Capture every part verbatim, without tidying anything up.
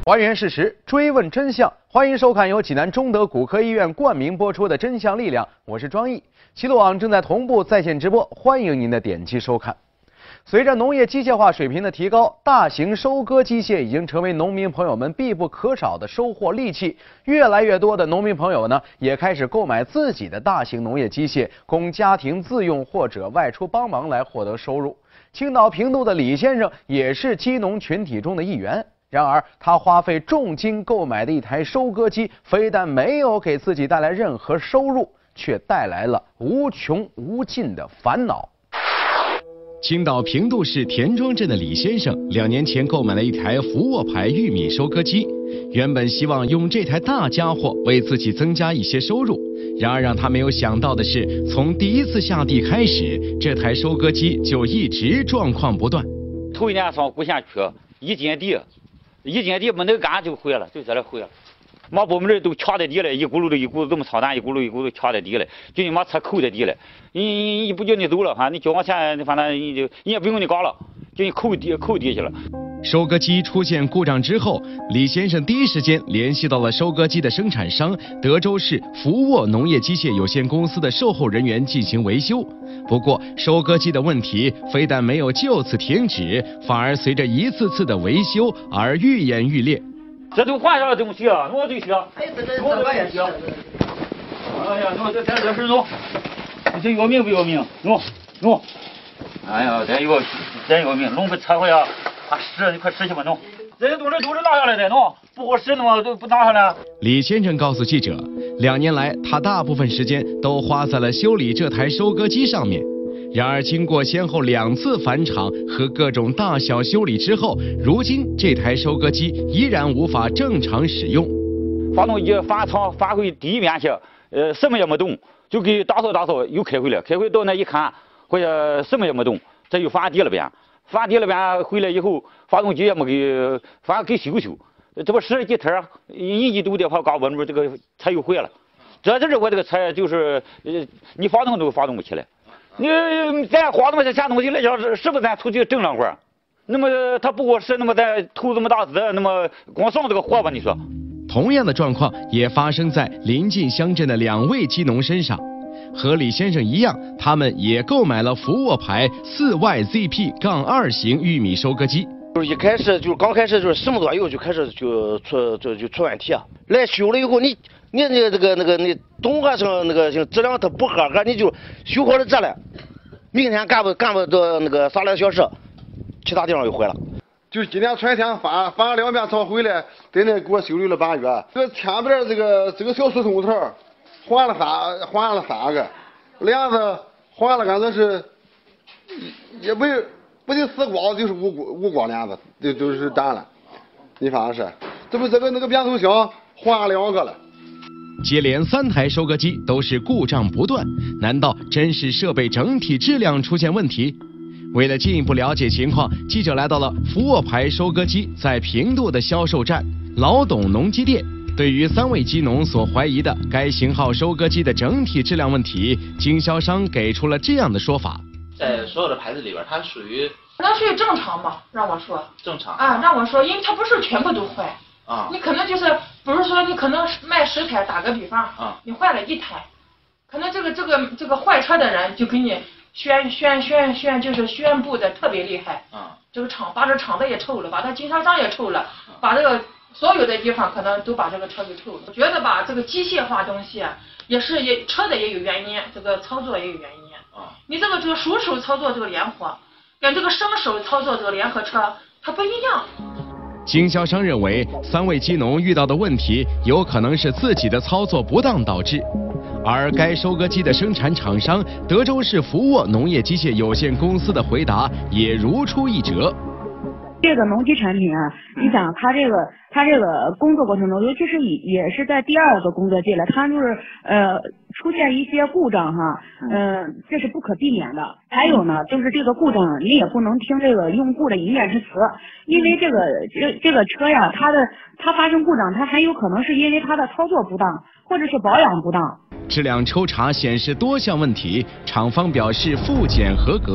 还原事实，追问真相。欢迎收看由济南中德骨科医院冠名播出的《真相力量》，我是庄毅。齐鲁网正在同步在线直播，欢迎您的点击收看。随着农业机械化水平的提高，大型收割机械已经成为农民朋友们必不可少的收获利器。越来越多的农民朋友呢，也开始购买自己的大型农业机械，供家庭自用或者外出帮忙来获得收入。青岛平度的李先生也是机农群体中的一员。然而，他花费重金购买的一台收割机，非但没有给自己带来任何收入，却带来了无穷无尽的烦恼。 青岛平度市田庄镇的李先生，两年前购买了一台福沃牌玉米收割机，原本希望用这台大家伙为自己增加一些收入。然而让他没有想到的是，从第一次下地开始，这台收割机就一直状况不断。 头一年上谷线去，一见地，一见地没那个杆就毁了，就在那毁了。马部门人都掐在地了，一轱辘的一轱辘这么操蛋，一轱辘一轱辘掐在地了，就你把车扣在地了。你你你不叫你走了哈，你交往钱，反正你就你也不用你搞了，就你扣地扣地去了。 收割机出现故障之后，李先生第一时间联系到了收割机的生产商德州市福沃农业机械有限公司的售后人员进行维修。不过，收割机的问题非但没有就此停止，反而随着一次次的维修而愈演愈烈。 这都换上了东西啊，弄这些，弄这个也行。哎呀，弄这这这是弄，你这要命不要命？弄弄。哎呀，真要真要命，弄个车回啊，还使你快使去吧弄。这些东西都是拿下来的弄，不合适的嘛都不拿下来。 李先生告诉记者，两年来他大部分时间都花在了修理这台收割机上面。然而，经过先后两次返厂和各种大小修理之后，如今这台收割机依然无法正常使用。 发动机返厂返回第一遍去，呃，什么也没动，就给打扫打扫又开回来，开回到那一看，或者什么也没动，这又返第二遍，返第二遍回来以后，发动机也没给，反正给修修，这不使几天，一一度的话，搞我们这个车又坏了。这就是我这个车就是，呃，你发动都发动不起来。你咱花那么些钱东西来讲，是是不是咱出去挣两块？那么他不合适，那么咱投这么大资，那么光上这个活吧？你说？ 同样的状况也发生在临近乡镇的两位机农身上。和李先生一样，他们也购买了福沃牌四 Y Z P 杠二型玉米收割机。 就是一开始就是刚开始就是什么多以后就开始就出就就出问题啊！来修了以后，你你那个这个那个你动合成那个质量它不合格，你就修好了这了，明天干不干不到那个三两小时，其他地方就坏了。 就今年春天翻翻了两遍厂回来，在那给我修理了半月。这个前边这个这个小水松头换了三换了三个，帘子换了感觉是也不不是死光就是无无光帘子，都都是淡了。你反正是，这不这个那个变速箱换两个了。 接连三台收割机都是故障不断，难道真是设备整体质量出现问题？为了进一步了解情况，记者来到了福沃牌收割机在平度的销售站老董农机店。对于三位机农所怀疑的该型号收割机的整体质量问题，经销商给出了这样的说法： 在所有的牌子里边，它属于那属于正常吧？让我说正常啊，让我说，因为它不是全部都坏啊， 你可能就是，比如说你可能卖十台，打个比方啊， 你坏了一台，可能这个这个这个坏车的人就给你宣宣宣宣，就是宣布的特别厉害啊， 这个厂把这厂子也抽了，把他经销商也抽了，把这个所有的地方可能都把这个车给抽了。我觉得吧，这个机械化东西啊，也是也车的也有原因，这个操作也有原因啊。 你这个这个熟手操作这个联合，跟这个生手操作这个联合车它不一样。 经销商认为，三位机农遇到的问题有可能是自己的操作不当导致，而该收割机的生产厂商德州市福沃农业机械有限公司的回答也如出一辙。 这个农机产品啊，你想它这个它这个工作过程中，尤其是也是在第二个工作季了，它就是呃出现一些故障哈，嗯、呃，这是不可避免的。还有呢，就是这个故障你也不能听这个用户的一面之词，因为这个这这个车呀，它的它发生故障，它很有可能是因为它的操作不当，或者是保养不当。 质量抽查显示多项问题，厂方表示复检合格。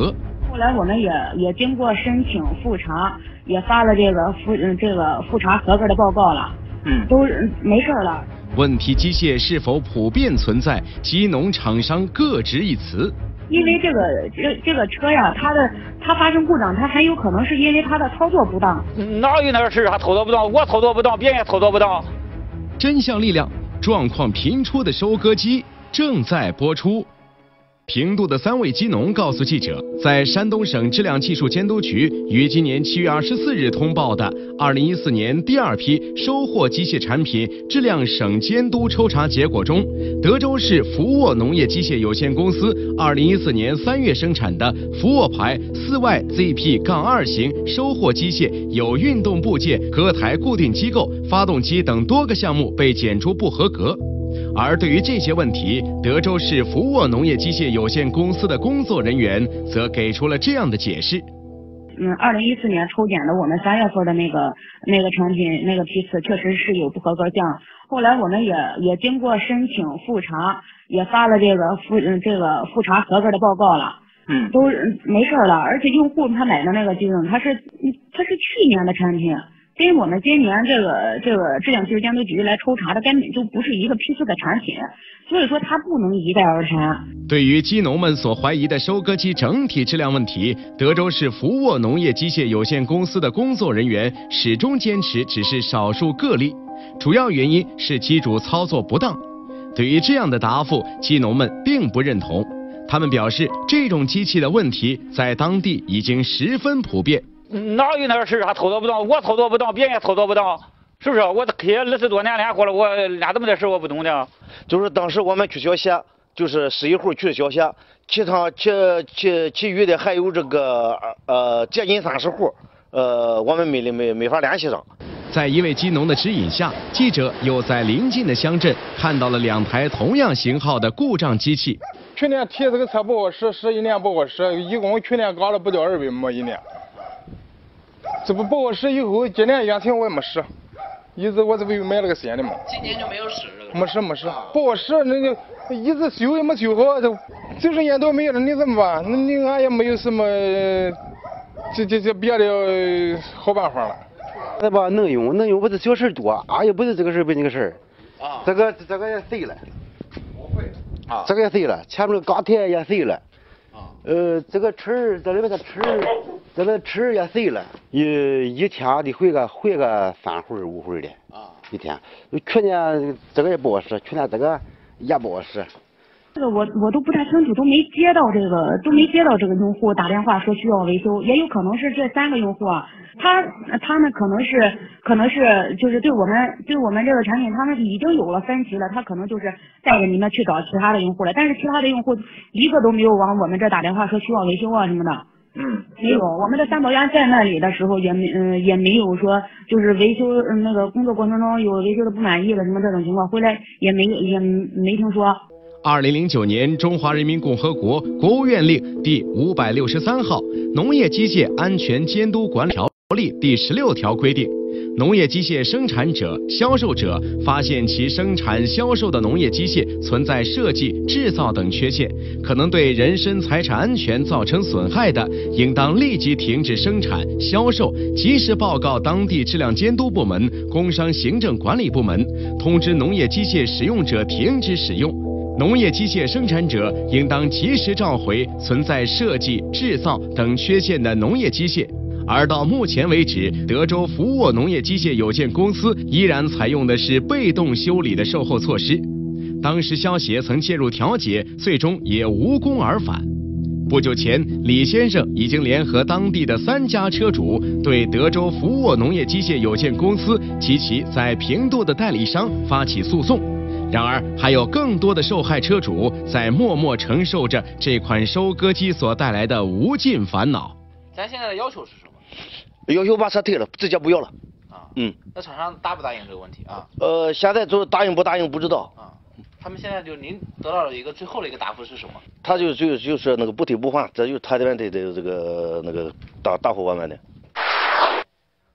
后来我们也也经过申请复查，也发了这个复嗯这个复查合格的报告了，嗯，都没事了。 问题机械是否普遍存在？机农厂商各执一词。 因为这个这这个车呀，它的它发生故障，它很有可能是因为它的操作不当。 哪有那个事？还操作不当？我操作不当，别人也操作不当。 真相力量，状况频出的收割机正在播出。平度的三位机农告诉记者，在山东省质量技术监督局于今年七月二十四日通报的二零一四年第二批收获机械产品质量省监督抽查结果中，德州市福沃农业机械有限公司二零一四年三月生产的福沃牌四 Y Z P 二型收获机械有运动部件、隔台固定机构、发动机等多个项目被检出不合格。而对于这些问题，德州市福沃农业机械有限公司的工作人员则给出了这样的解释。 嗯，二零一四年抽检的我们三月份的那个那个产品那个批次确实是有不合格项，后来我们也也经过申请复查，也发了这个复嗯这个复查合格的报告了，嗯，都没事了。而且用户他买的那个机种，它是它是去年的产品。跟我们今年这个这个质量技术监督局来抽查的根本就不是一个批次的产品，所以说它不能一概而谈。 对于机农们所怀疑的收割机整体质量问题，德州市福沃农业机械有限公司的工作人员始终坚持只是少数个例，主要原因是机主操作不当。对于这样的答复，机农们并不认同，他们表示这种机器的问题在当地已经十分普遍。 哪有那个事？还操作不当？我操作不当，别人也操作不当，是不是？我开二十多年连活了，我俩这么点事我不懂的。 就是当时我们去小协，就是十一户去的小协，其他其其其余的还有这个呃接近三十户，呃我们没没没法联系上。 在一位机农的指引下，记者又在邻近的乡镇看到了两台同样型号的故障机器。 去年提这个车不合适，十一年不合适，一共去年搞了不到二百亩一年。这不不合适以后，今年疫情我也没使，一直我这不又买了个新的嘛。 今年就没有使了。 没使没使，不合适，那就一直修也没修好，就就是年多没了，你怎么办？那你俺也没有什么这这这别的好办法了。 那吧能用能用，不是小事多，俺也不是这个事不那个事啊。 这个这个也碎了，啊，这个也碎了，前面钢铁也碎了。呃，这个齿这里面的齿，这个齿也碎了，一一天得回个回个三回五回的啊，一天。去年这个也不合适，去年这个也不合适。 这个我我都不太清楚，都没接到这个都没接到这个用户打电话说需要维修，也有可能是这三个用户啊，他他们可能是可能是就是对我们对我们这个产品他们已经有了分歧了，他可能就是带着你们去找其他的用户了，但是其他的用户一个都没有往我们这打电话说需要维修啊什么的。嗯，没有，我们的三保员在那里的时候也没嗯也没有说就是维修嗯那个工作过程中有维修的不满意的什么这种情况，回来也没也没听说。 二零零九年，《中华人民共和国国务院令》第五百六十三号《农业机械安全监督管理条例》第十六条规定，农业机械生产者、销售者发现其生产销售的农业机械存在设计、制造等缺陷，可能对人身财产安全造成损害的，应当立即停止生产、销售，及时报告当地质量监督部门、工商行政管理部门，通知农业机械使用者停止使用。农业机械生产者应当及时召回存在设计、制造等缺陷的农业机械。而到目前为止，德州福沃农业机械有限公司依然采用的是被动修理的售后措施。当时消协曾介入调解，最终也无功而返。不久前，李先生已经联合当地的三家车主，对德州福沃农业机械有限公司及其在平度的代理商发起诉讼。然而，还有更多的受害车主在默默承受着这款收割机所带来的无尽烦恼。 咱现在的要求是什么？ 要求把车退了，直接不要了。 啊， 嗯。 那厂商答不答应这个问题啊？ 呃，现在就是答应不答应不知道。 啊，他们现在就您得到了一个最后的一个答复是什么？ 他就就就是那个不退不还，这就是他这边的的这个那个答答复我们的。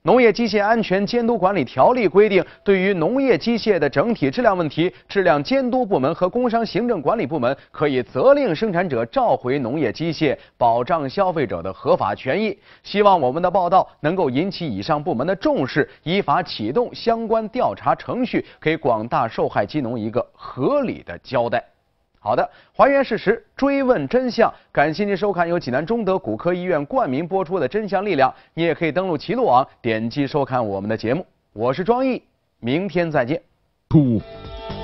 农业机械安全监督管理条例规定，对于农业机械的整体质量问题，质量监督部门和工商行政管理部门可以责令生产者召回农业机械，保障消费者的合法权益。希望我们的报道能够引起以上部门的重视，依法启动相关调查程序，给广大受害鸡农一个合理的交代。好的，还原事实，追问真相。感谢您收看由济南中德骨科医院冠名播出的《真相力量》，你也可以登录齐鲁网，点击收看我们的节目。我是庄毅，明天再见。 two